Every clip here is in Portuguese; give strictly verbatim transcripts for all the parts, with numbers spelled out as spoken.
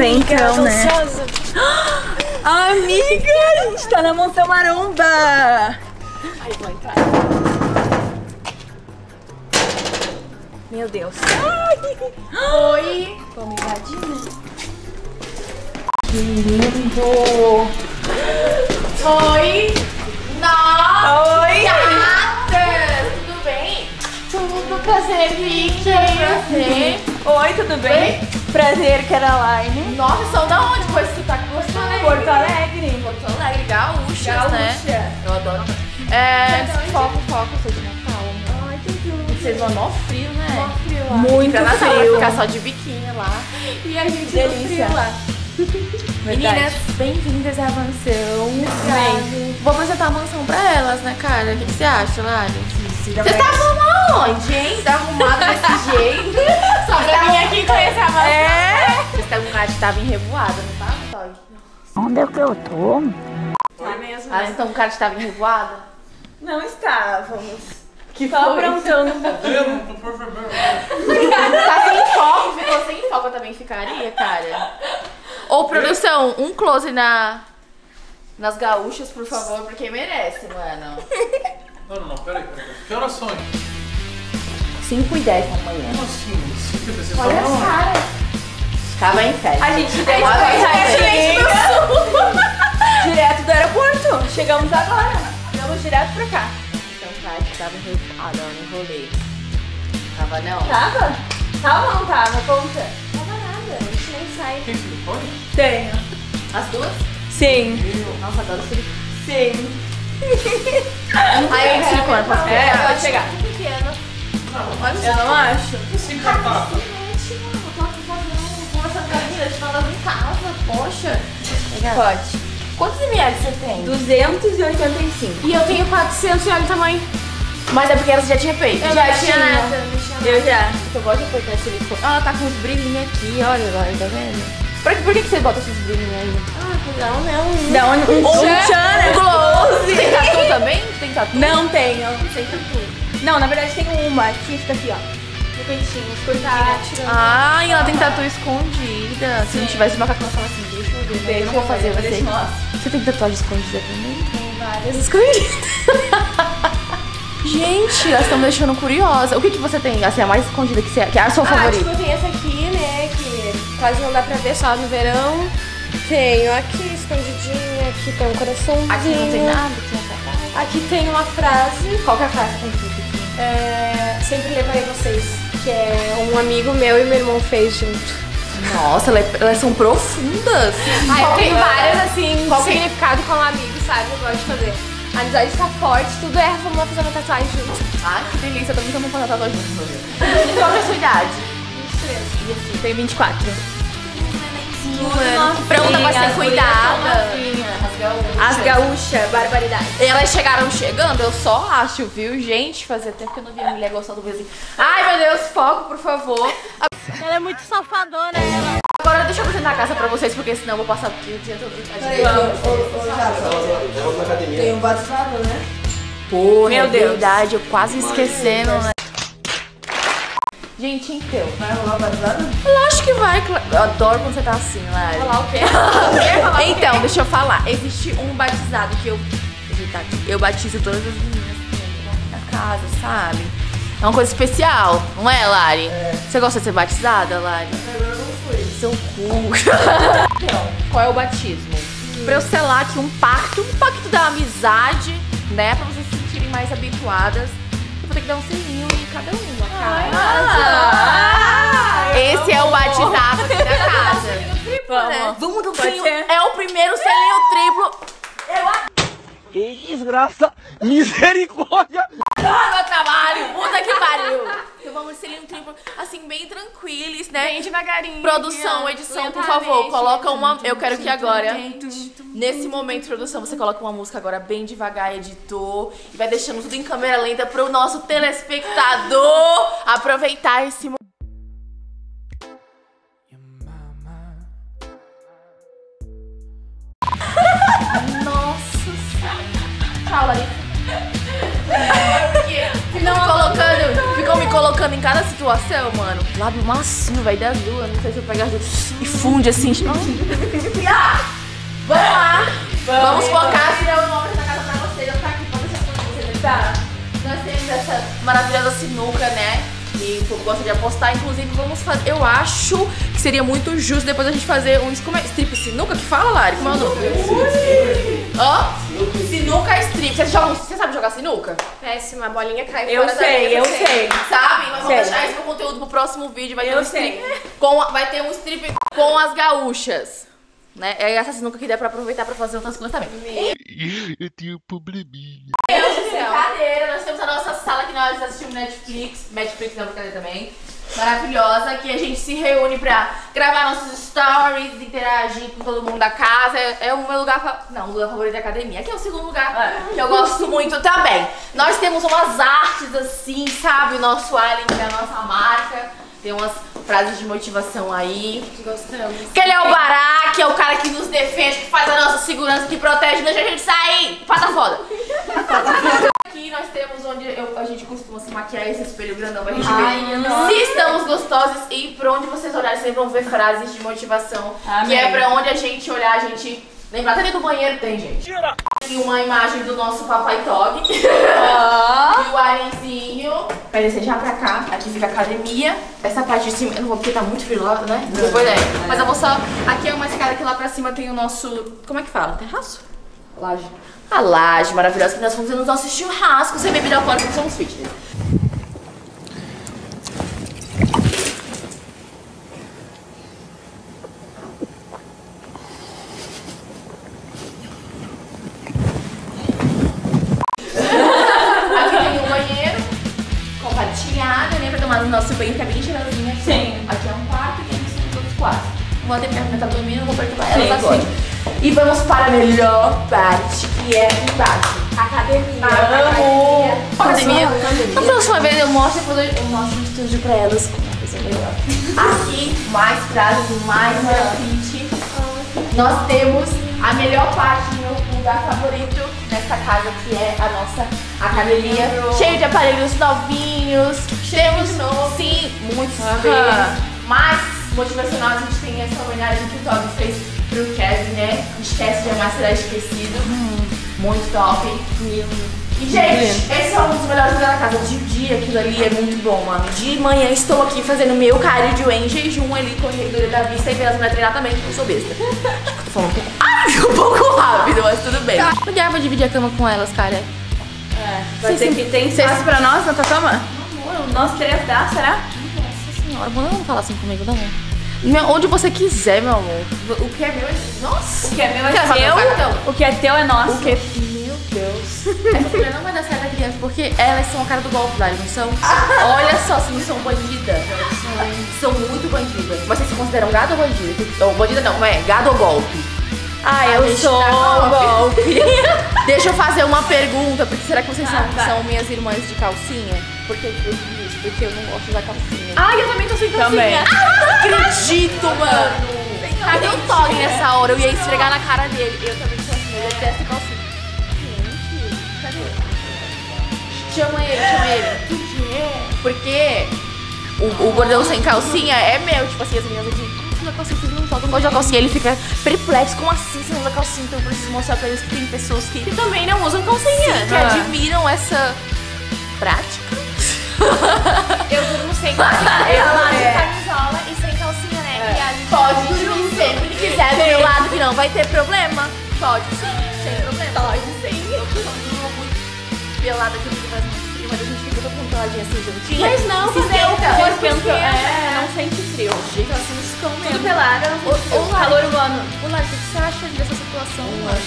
ver então, né? Amiga, a gente tá na Mansão Maromba. Aí, vou entrar. Meu Deus. Oi. Vamos invadir, né? Que lindo. Oi. Nossa. Oi. Gatas. Tudo bem? Tudo, prazer, Vicky. Prazer. Oi, tudo bem? Oi. Prazer, Caroline. Nossa, são da onde? Com esse sotaque gostoso. Porto Alegre. Porto Alegre, gaúchas, Gaúcha. né? Eu adoro. É, foco, foco, eu sou de Natal. Ai, que tudo. Vocês vão no frio, né? Mó frio lá. Muito Fica frio. frio. Ficar só de biquíni lá. E a gente Delícia. no frio lá. Meninas, bem-vindas à mansão. Bem, vou apresentar a mansão pra elas, né, cara? O que, que você acha, Lari? Vocês estavam aonde, hein? Tá arrumado desse jeito. Só pra mim aqui conhecer a mansão. É? Vocês estavam um cara que tava em revoada, não tava, Todd? Onde é que eu tô? Tá mesmo. Ah, então o cara que tava em revoada? Não estávamos. Que Só foi? aprontando um pouquinho. Tá sem foco, ficou sem foco, eu também ficaria, cara. Ô, produção, um close na... nas gaúchas, por favor, porque merece, mano. Não, não, não, peraí, peraí. Que horas são? cinco e dez da manhã. Como assim? Vocês Olha estão as caras. Tava em festa. A gente veio Olha direto, a gente direto do aeroporto. Chegamos agora. Vamos direto pra cá. Então, cara, que tava enrolada, ela no rolê. Tava não? Tava? Tava ou não tava? Conta. Tava nada, a gente nem sai. Tem silicone? Tenho. As duas? Sim. Nossa, adoro silicone. Sim. Aí eu silicone, posso pegar? É, pode chegar. Pequeno. Eu não acho. Sim, tá. Gente, mano, eu tô aqui fazendo conversa com a vida, te falando em casa, poxa. Pode. Quantos ml você tem? duzentos e oitenta e cinco. E eu tenho quatrocentos e olha o tamanho. Mas é porque ela já tinha feito. Eu já tinha. Eu já. Eu gosto de apertar silicone. Ela tá com uns brilhinhos aqui, olha lá, tá vendo? Por que, por que que você bota esses brilhinhos aí? Ah, não, não. Dá um, um, um tchan, close. Tem tatu também? Tem tatu? Não tenho. Tem tatu. Não, na verdade tem uma. Aqui, fica aqui, ó. No cantinho, os cortinhos. Ah, e ela tem tatu escondida. Se não tivesse macacão, eu falava assim, deixa eu ver. Mas eu não vou fazer, mas você. deixa eu mostrar. Você tem tatuagem escondida também? Tem várias escondidas. Gente, elas estão me deixando curiosa. O que que você tem, assim, a mais escondida que, você, que é a sua Ah, favorita? tipo, tem essa aqui, né, que quase não dá pra ver só no verão. Tenho aqui escondidinha, aqui tem um coraçãozinho. Aqui não tem nada, tem essa cara. Aqui tem uma frase, Qual que é a frase que tem aqui? é, sempre levarei vocês, que é um amigo meu e meu irmão fez junto. Nossa, elas, elas são profundas. Ah, eu tenho que- várias, assim, qual que- significado com um amigo, sabe? Eu gosto de fazer. A amizade está forte, tudo é, vamos lá fazer uma tatuagem junto. Ai, que delícia, eu também tô me fazendo tatuagem junto. E qual que é a sua idade? vinte e três. E assim, Tem vinte e quatro. mano, pronta pra ser cuidada. As gaúchas, barbaridade. Elas chegaram chegando, eu só acho, viu, gente? Fazia tempo que eu não via mulher gostando do Brasil. Ai, meu Deus, foco, por favor. Ela é muito safadona, ela. Agora deixa eu apresentar a casa pra vocês, porque senão eu vou passar aqui o dia todo. Tem um batizado, né? Pô, Meu é Deus. verdade, eu quase esquecendo, né? Gente, então. Vai rolar batizado? Eu acho que vai, cla- eu adoro quando você tá assim, Lari. Falar o quê? Então, deixa eu falar. Existe um batizado que eu. Eita, eu batizo todas as meninas que entram na casa, sabe? É uma coisa especial, não é, Lari? É. Você gosta de ser batizada, Lari? Eu não fui. Seu cu. Qual é o batismo? Pra eu selar aqui um pacto, um pacto da amizade, né? Pra vocês se sentirem mais habituadas. Eu vou ter que dar um selinho em cada uma, cara. Ah, Esse é o batizado aqui da casa. Vamos. Vamos do Pode ser? É o primeiro selinho triplo. Que desgraça! Misericórdia! Ah, meu trabalho! Puta que pariu! Então vamos selinho triplo, assim, bem tranquilos, né? Bem devagarinho. Produção, edição, por lentamente. favor, coloca uma... Eu quero que agora, nesse momento, produção, você coloca uma música agora bem devagar, editor, e vai deixando tudo em câmera lenta pro nosso telespectador aproveitar esse momento. Nossa Senhora. Tchau, Larissa. Porque ficou me colocando, ficou me colocando em cada situação, mano. Lábio macio, vai das duas. Não sei se eu pegar as duas. E funde assim. Vamos lá. Vamos, Vamos focar, tirar o nome da casa pra vocês. Eu tô aqui pra deixar pra vocês, tá? Nós temos essa maravilhosa sinuca, né? Que o povo gosta de apostar. Inclusive, vamos fazer. Eu acho que seria muito justo depois a gente fazer um como é? Strip sinuca que fala, Lari? Como é o nome? Ó, sinuca strip. Você, joga, você sabe jogar sinuca? Péssima, a bolinha cai Eu fora sei, da eu mesa. sei. Sabe? Nós vamos Sei. deixar esse conteúdo pro próximo vídeo. Vai ter Eu um strip sei. com, vai ter um strip com as gaúchas. Né? É essa sinuca que dá pra aproveitar pra fazer outras coisas também. Eu tenho um probleminha. Deus do céu. Brincadeira, nós temos a nossa sala que nós assistimos Netflix. Netflix não, brincadeira também. Maravilhosa, que a gente se reúne pra gravar nossos stories, interagir com todo mundo da casa. É, é o meu lugar fa... Não, o lugar favorito da academia. Aqui é o segundo lugar que eu gosto muito também. Nós temos umas artes assim, sabe? O nosso Alien, que é a nossa marca. Tem umas frases de motivação aí. Gostamos. Que ele é o Bará, que é o cara que nos defende, que faz a nossa segurança, que protege, não deixa a gente sair. Pata foda. Aqui nós temos onde eu- a gente costuma se maquiar, esse espelho grandão pra gente ver se estamos gostosos. E por onde vocês olharem, vocês vão ver frases de motivação. Amém. Que é pra onde a gente olhar, a gente lembrar. Até dentro do banheiro tem, gente. Aqui uma imagem do nosso Papai Tog. E o Alienzinho. Vai descer já pra cá. Aqui fica a academia. Essa parte de cima, eu não vou porque tá muito frio lá, né? Depois é. Mas eu vou só. Aqui é uma escada que lá pra cima tem o nosso. Como é que fala? Terraço? Laje. A laje maravilhosa que nós fomos nos nossos churrascos sem bebida alcoólica, porque somos fitness. Aqui tem um banheiro compartilhado, né? Pra tomar o nosso banho, que é bem cheirosinho. Aqui. Sim. Aqui é um quarto e aqui são os outros quartos. Não vou até minha mãe tá dormindo, não vou perturbar Sim, elas agora. sim. E vamos para a melhor parte, que é embaixo. Academia. Amo. Academia. Na próxima vez eu mostro, depois eu mostro o estúdio pra elas com uma coisa melhor. Aqui, mais frases, mais grafite. Nós temos a melhor parte do meu lugar favorito nessa casa, que é a nossa academia. Cheio de aparelhos novinhos. Temos, sim, muitos bem. Mais motivacional, a gente tem essa homenagem que o Toby fez pro Kevin, né? Esquece, jamais será esquecido. Muito top. E, gente, esse é um dos melhores lugares da casa. De dia, aquilo ali é muito bom, mano. De manhã estou aqui fazendo meu cardio em jejum ali, corredor da vista e vendo as mulheres treinar também, porque eu sou besta. Acho que eu tô falando um pouco. Ai, um pouco rápido, mas tudo bem. Não dá pra dividir a cama com elas, cara. É, vai ter que ter espaço pra nós na tua cama? Nós três dá, será? Nossa senhora, não falar assim comigo, não. Meu, onde você quiser, meu amor. O que é meu é. Nossa! O que é meu é Quer fazer um cartão? teu, o que é teu é nosso. O que? Meu Deus. Essa mulher não vai dar certo aqui, porque elas são a cara do golpe lá, não são? Olha só, se não são bandidas. São muito bandidas. Mas vocês se consideram gado ou bandida? Ou bandida não, como é? Gado ou golpe? Ah, A eu gente sou tá golpe. Deixa eu fazer uma pergunta, porque será que vocês Ah, são, tá. são minhas irmãs de calcinha? Porque eu digo isso, porque eu não gosto de usar calcinha. Ai, eu também tô sem calcinha. Também. Ah, não acredito, mano. Cadê o Tog nessa hora? Eu ia esfregar na cara dele. Eu também sou assim, eu detesto calcinha. Gente, cadê? Chama ele, chama ele. Por quê? Porque o, o gordão sem calcinha é meu. Tipo assim, as meninas aqui, ah, você usa calcinha, vocês não tocam, não gosto de calcinha. Ele fica perplexo, como assim você não usa calcinha? Então eu preciso mostrar pra eles que tem pessoas que, Que também não usam calcinha. sim, que Ah. admiram essa prática. Eu durmo sem calcinha. Eu Eu lavo é. camisola e sem calcinha, né? E a gente Pode dormir sempre que quiser do meu lado, que não vai ter problema. Pode sim, sem problema. Pode sim. Eu tô muito pelada aqui, porque faz muito frio, mas a gente fica toda com peladinha assim, juntinha. Mas não, se fazer o esquenta. corpo esquenta. É, não sente frio. Gente, elas se escão Tudo mesmo. pelada, não sente frio. Ô, Lari. Calor humano. Ô, Lari, o que você acha dessa situação?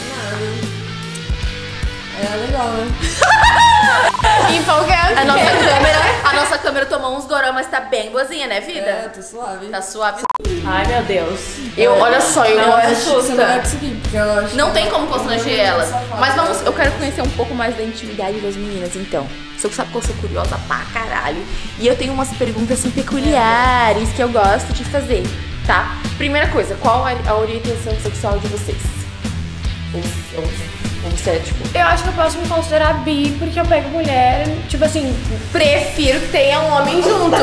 É legal, né? Empolgante. A nossa câmera, a nossa câmera tomou uns goró, mas tá bem boazinha, né, vida? É, tô suave. Tá suave. Ai, meu Deus. Eu, olha só, eu Não, acho- é Você não vai conseguir, porque eu acho Não que- tem como constranger elas. Mas vamos, eu quero conhecer um pouco mais da intimidade das meninas, então. Você sabe que eu sou curiosa pra caralho. E eu tenho umas perguntas assim peculiares que eu gosto de fazer, tá? Primeira coisa, qual a a orientação sexual de vocês? Ou- ou- Ou você é, tipo... Eu acho que eu posso me considerar bi, porque eu pego mulher, tipo assim, prefiro que tenha um homem junto.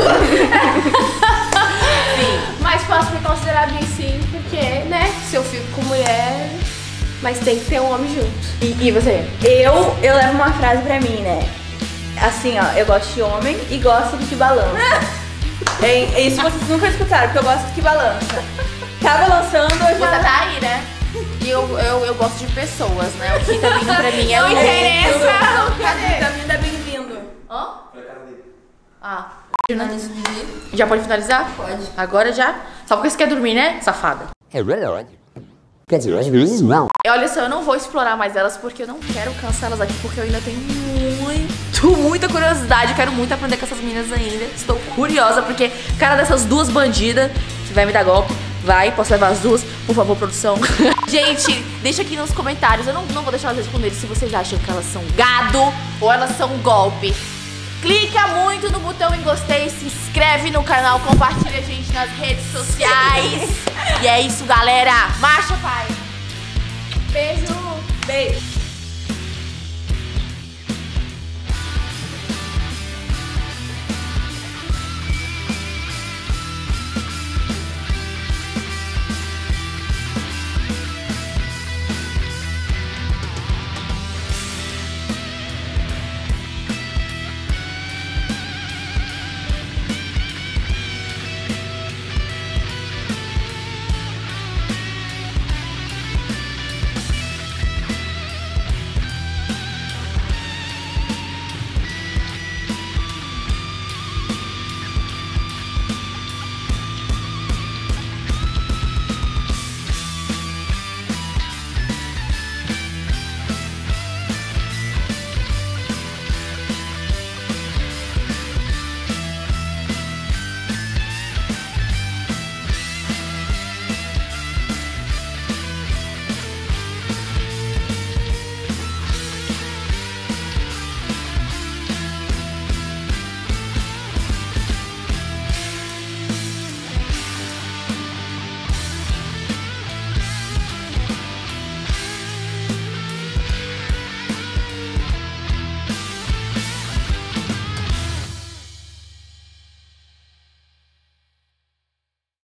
Sim. Mas posso me considerar bi sim, porque, né, se eu fico com mulher, mas tem que ter um homem junto. E, e você? Eu, eu levo uma frase pra mim, né? Assim, ó, eu gosto de homem e gosto do que balança. É, isso vocês nunca escutaram, porque eu gosto do que balança. Tá balançando, eu já... Você tá aí, né? E eu, eu, eu gosto de pessoas, né? O que tá vindo pra mim é o... Não interessa! Cadê? Tá bem-vindo. Hã? Ah. Finaliza o vídeo? Já pode finalizar? Pode. Agora já? Só porque você quer dormir, né, safada? É verdade. Quer dizer, às vezes não. Olha só, eu não vou explorar mais elas porque eu não quero cansar elas aqui, porque eu ainda tenho muito, muita curiosidade. Eu quero muito aprender com essas meninas ainda. Estou curiosa porque cara dessas duas bandidas que vai me dar golpe. Vai, posso levar as duas? Por favor, produção. Gente, deixa aqui nos comentários. Eu não, não vou deixar elas responderem se vocês acham que elas são gado ou elas são golpe. Clica muito no botão em gostei, se inscreve no canal, compartilha a gente nas redes sociais. E é isso, galera. Marcha, pai. Beijo. Beijo.